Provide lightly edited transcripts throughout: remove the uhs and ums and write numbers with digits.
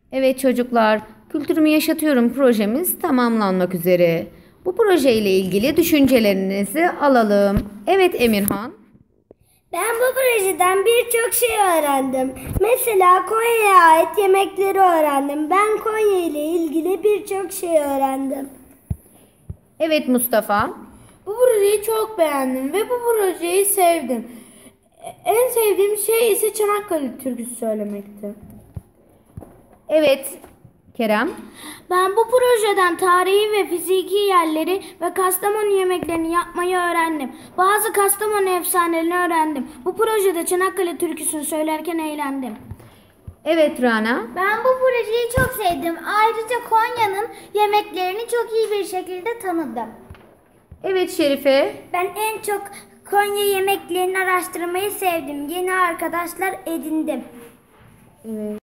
Evet çocuklar, Kültürümü Yaşatıyorum projemiz tamamlanmak üzere. Bu proje ile ilgili düşüncelerinizi alalım. Evet Emirhan. Ben bu projeden birçok şey öğrendim. Mesela Konya'ya ait yemekleri öğrendim. Ben Konya ile ilgili birçok şey öğrendim. Evet Mustafa. Bu projeyi çok beğendim ve bu projeyi sevdim. En sevdiğim şey ise Çanakkale türküsü söylemekti. Evet Kerem. Ben bu projeden tarihi ve fiziki yerleri ve Kastamonu yemeklerini yapmayı öğrendim. Bazı Kastamonu efsanelerini öğrendim. Bu projede Çanakkale türküsünü söylerken eğlendim. Evet Rana. Ben bu projeyi çok sevdim. Ayrıca Konya'nın yemeklerini çok iyi bir şekilde tanıdım. Evet Şerife. Ben en çok Konya yemeklerini araştırmayı sevdim. Yeni arkadaşlar edindim. Evet.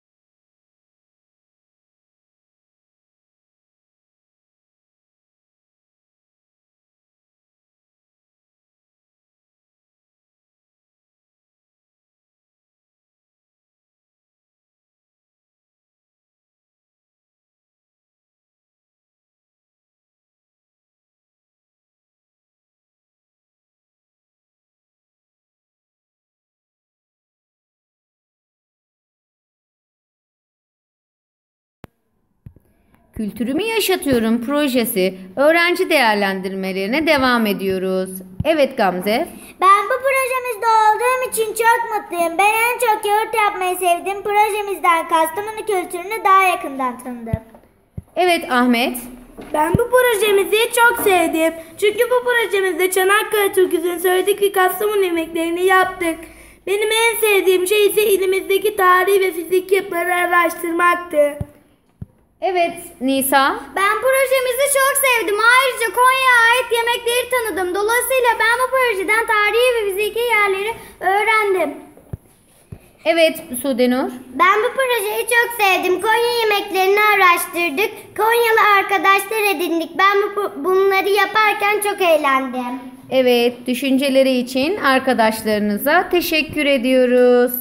Kültürümü Yaşatıyorum projesi öğrenci değerlendirmelerine devam ediyoruz. Evet Gamze. Ben bu projemizde olduğum için çok mutluyum. Ben en çok yoğurt yapmayı sevdim. Projemizden Kastamonu kültürünü daha yakından tanıdım. Evet Ahmet. Ben bu projemizi çok sevdim. Çünkü bu projemizde Çanakkale türküsünü söyledik ve Kastamonu yemeklerini yaptık. Benim en sevdiğim şey ise ilimizdeki tarihi ve fizik yapıları araştırmaktı. Evet Nisa. Ben projemizi çok sevdim. Ayrıca Konya'ya ait yemekleri tanıdım. Dolayısıyla ben bu projeden tarihi ve fiziki yerleri öğrendim. Evet Sudenur. Ben bu projeyi çok sevdim. Konya yemeklerini araştırdık. Konyalı arkadaşlar edindik. Ben bunları yaparken çok eğlendim. Evet düşünceleri için arkadaşlarınıza teşekkür ediyoruz.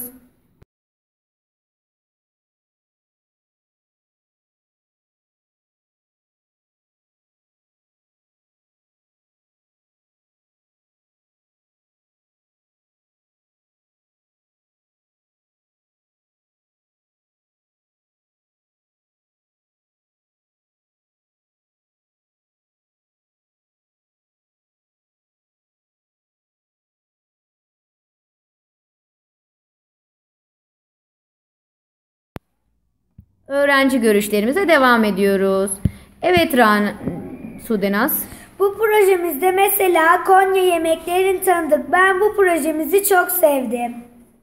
Öğrenci görüşlerimize devam ediyoruz. Evet Sudenaz. Bu projemizde mesela Konya yemeklerini tanıdık. Ben bu projemizi çok sevdim.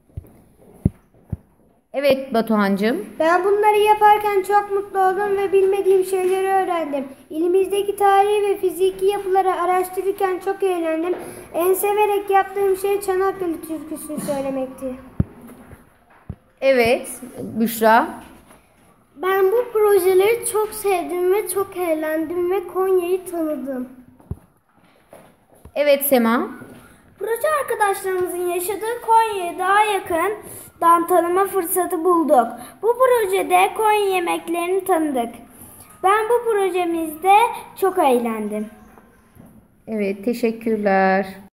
Evet Batuhancığım. Ben bunları yaparken çok mutlu oldum ve bilmediğim şeyleri öğrendim. İlimizdeki tarihi ve fiziki yapıları araştırırken çok eğlendim. En severek yaptığım şey Çanakkale türküsünü söylemekti. Evet Büşra. Ben bu projeleri çok sevdim ve çok eğlendim ve Konya'yı tanıdım. Evet Sema. Proje arkadaşlarımızın yaşadığı Konya'ya daha yakından tanıma fırsatı bulduk. Bu projede Konya yemeklerini tanıdık. Ben bu projemizde çok eğlendim. Evet teşekkürler.